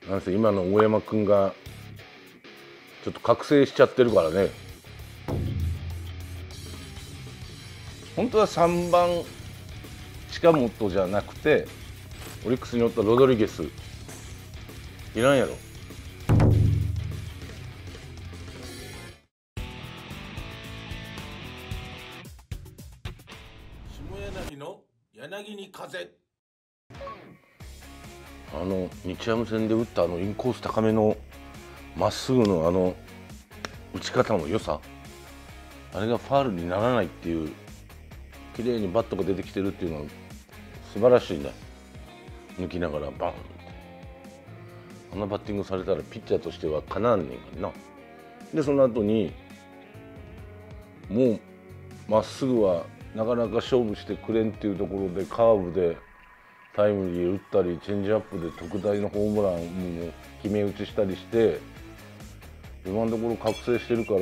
なんせ今の大山君がちょっと覚醒しちゃってるからね。本当は3番近本じゃなくてオリックスにおったロドリゲスいらんやろ。 下柳の柳に風。 日ハム戦で打ったインコース高めのまっすぐの打ち方の良さ、あれがファールにならないっていう、綺麗にバットが出てきてるっていうのは素晴らしいね。抜きながらバンって、あんなバッティングされたらピッチャーとしてはかなわんねんからな。でその後にもうまっすぐはなかなか勝負してくれんっていうところでカーブでタイムリー打ったりチェンジアップで特大のホームランも決め打ちしたりして、今のところ覚醒してるから、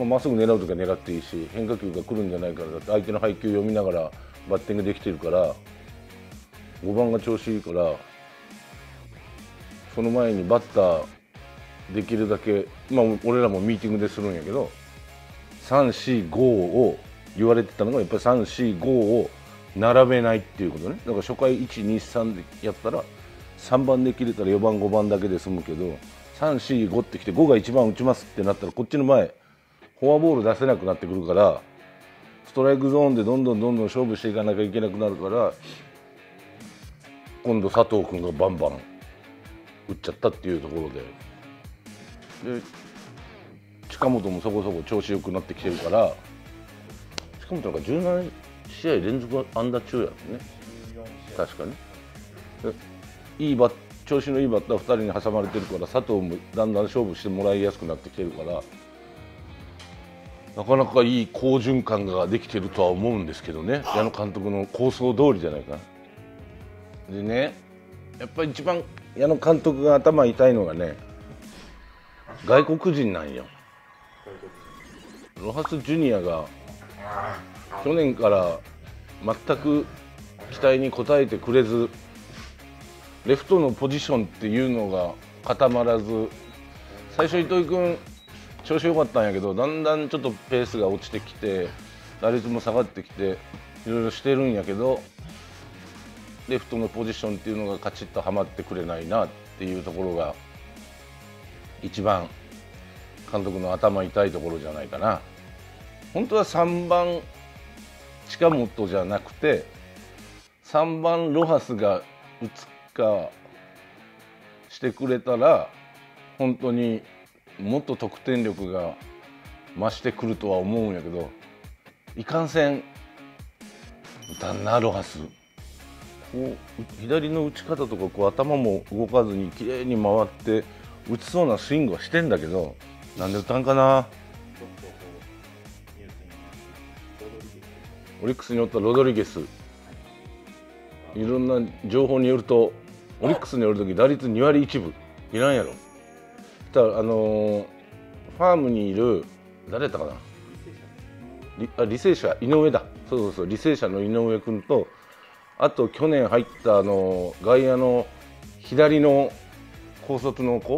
まっすぐ狙うときは狙っていいし、変化球が来るんじゃないから、だって相手の配球読みながらバッティングできてるから、5番が調子いいから、その前にバッターできるだけ、俺らもミーティングでするんやけど、3、4、5を言われてたのがやっぱり3、4、5を並べないっていうことね。だから初回1、2、3でやったら3番で切れたら4番5番だけで済むけど、3、4、5ってきて5が1番打ちますってなったらこっちの前フォアボール出せなくなってくるから、ストライクゾーンでどんどん勝負していかなきゃいけなくなるから、今度佐藤君がバンバン打っちゃったっていうところで、近本もそこそこ調子良くなってきてるから、近本なんか17試合連続安打中やもんね、確かに。調子のいいバッター2人に挟まれてるから、佐藤もだんだん勝負してもらいやすくなってきてるから、なかなかいい好循環ができてるとは思うんですけどね、矢野監督の構想通りじゃないかな。でね、やっぱり一番矢野監督が頭痛いのがね、外国人なんよ。ロハス・ジュニアが去年から全く期待に応えてくれず、レフトのポジションっていうのが固まらず、最初糸井君調子良かったんやけど、だんだんちょっとペースが落ちてきて打率も下がってきていろいろしてるんやけど、レフトのポジションっていうのがカチッとはまってくれないなっていうところが一番監督の頭痛いところじゃないかな。本当は3番近本じゃなくて3番ロハスが打つかしてくれたら、本当にもっと得点力が増してくるとは思うんやけど、いかんせん打たんなロハス。こう左の打ち方とかこう頭も動かずに綺麗に回って打ちそうなスイングはしてんだけど、なんで打たんかな。オリックスにおったロドリゲス、いろんな情報によるとオリックスにおる時打率2割1分いらんやろ。ただファームにいる誰やったかな、履正社井上だ、そう履正社の井上君と、あと去年入った外野の左の高卒の子、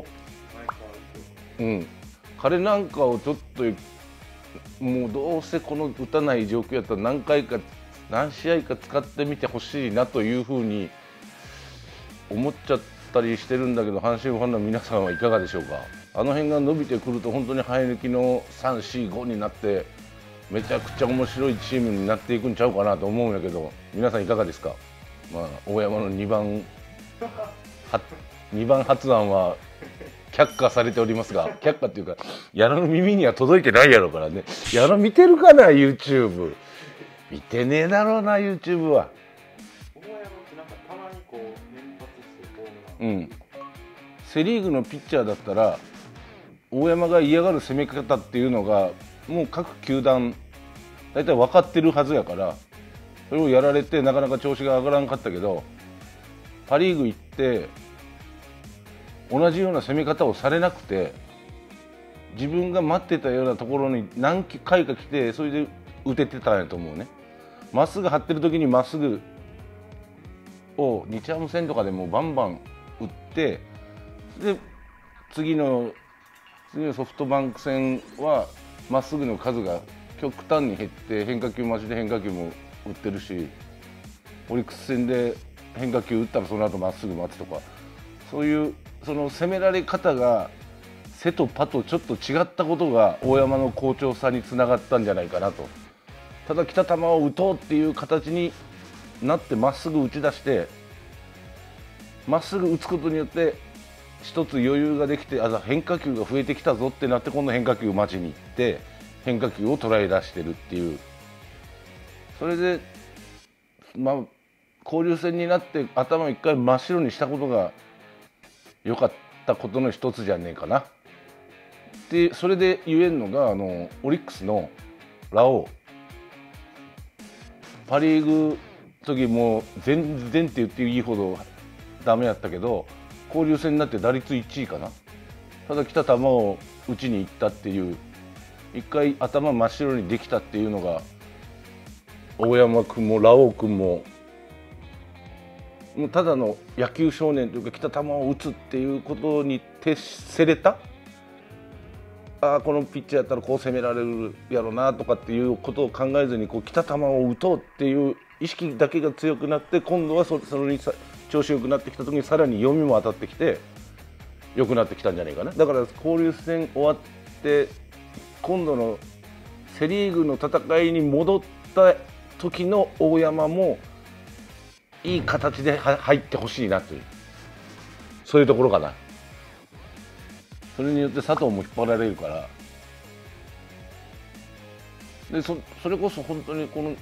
彼なんかをちょっともうどうせこの打たない状況やったら何試合か使ってみてほしいなというふうに思っちゃったりしてるんだけど、阪神ファンの皆さんはいかがでしょうか。あの辺が伸びてくると本当に生え抜きの3、4、5になってめちゃくちゃ面白いチームになっていくんちゃうかなと思うんやけど、皆さんいかがですか。大山の2番発案は却下されておりますが、却下っていうか矢野の耳には届いてないやろからね。矢野見てるかな YouTube。 見てねえだろうな YouTube は。セ・リーグのピッチャーだったら大山が嫌がる攻め方っていうのがもう各球団大体分かってるはずやから、それをやられてなかなか調子が上がらんかったけど、パ・リーグ行って同じような攻め方をされなくて、自分が待ってたようなところに何回か来て、それで打ててたんやと思うね。まっすぐ張ってる時にまっすぐを日ハム戦とかでもバンバン打って、で次のソフトバンク戦はまっすぐの数が極端に減って変化球待ちで変化球も打ってるし、オリックス戦で変化球打ったらその後まっすぐ待つとか、そういうその攻められ方が背とパとちょっと違ったことが大山の好調さにつながったんじゃないかなと。ただ来た球を打とうっていう形になってまっすぐ打ち出して、まっすぐ打つことによって一つ余裕ができて、変化球が増えてきたぞってなって、今度変化球待ちに行って変化球を捉え出してるっていう、それで交流戦になって頭を一回真っ白にしたことが良かったことの一つじゃねえかな。でそれで言えるのがオリックスのラオウ、パ・リーグ時もう全然って言っていいほどダメやったけど、交流戦になって打率1位かな。ただ来た球を打ちに行ったっていう、一回頭真っ白にできたっていうのが、大山君もラオウ君もただの野球少年というか、来た球を打つっていうことに徹せれた。このピッチャーやったらこう攻められるやろなとかっていうことを考えずに、来た球を打とうっていう意識だけが強くなって、今度はそれに調子よくなってきた時にさらに読みも当たってきて良くなってきたんじゃないかな。だから交流戦終わって今度のセ・リーグの戦いに戻った時の大山もいい形で入ってほしいなという、そういうところかな。それによって佐藤も引っ張られるから、でそれこそ本当にこの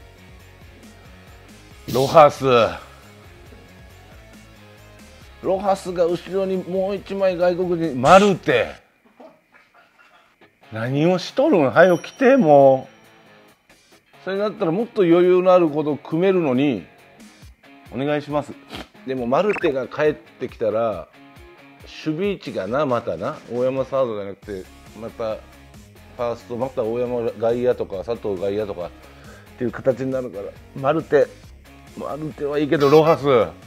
ロハスが後ろにもう一枚外国人マルテ、何をしとるん、はよ来て。もうそれだったらもっと余裕のあることを組めるのに、お願いします。でもマルテが帰ってきたら守備位置がまた大山サードじゃなくて、またファースト、また大山外野とか佐藤外野とかっていう形になるから、マルテはいいけどロハス